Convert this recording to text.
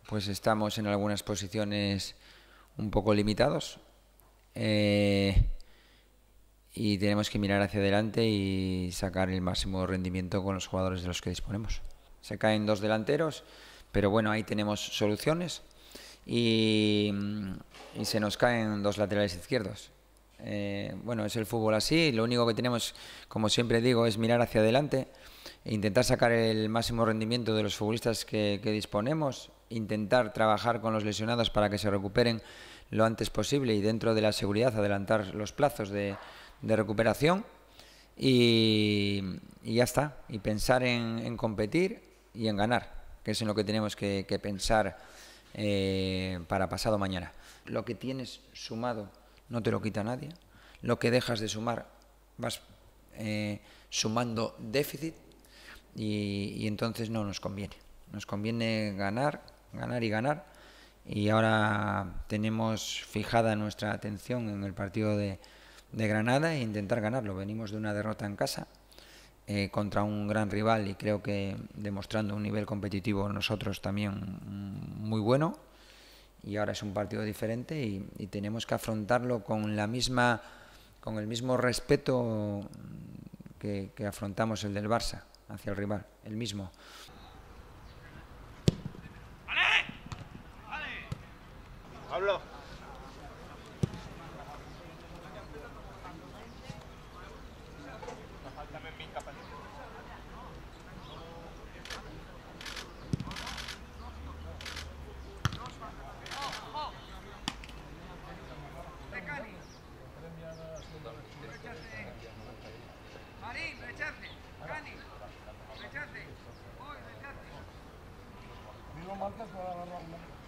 pues estamos en algunas posiciones un poco limitados y tenemos que mirar hacia adelante y sacar el máximo rendimiento con los jugadores de los que disponemos. Se caen dos delanteros, pero bueno, ahí tenemos soluciones y se nos caen dos laterales izquierdos. Bueno, es el fútbol así, lo único que tenemos, como siempre digo, es mirar hacia adelante e intentar sacar el máximo rendimiento de los futbolistas que disponemos, intentar trabajar con los lesionados para que se recuperen lo antes posible y dentro de la seguridad adelantar los plazos de recuperación y ya está, y pensar en competir y en ganar, que es en lo que tenemos que pensar para pasado mañana. Lo que tienes sumado no te lo quita nadie, lo que dejas de sumar vas sumando déficit y entonces no nos conviene ganar y ganar, y ahora tenemos fijada nuestra atención en el partido de Granada e intentar ganarlo. Venimos de una derrota en casa contra un gran rival y creo que demostrando un nivel competitivo nosotros también muy bueno, y ahora es un partido diferente y tenemos que afrontarlo con el mismo respeto que afrontamos el del Barça hacia el rival, el mismo. Pablo. Marín, rechace. Cani, rechace. Voy, rechace. Mismo marcas para agarrarla.